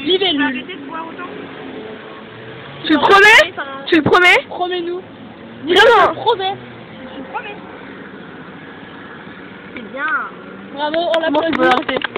Libellule. Arrêtez de boire autant. Tu le promets? Tu le promets? Promets-nous. Vraiment? Promets. Je vous promets. C'est bien. Bravo, on l'a Comment tu peux prévu. arrêter?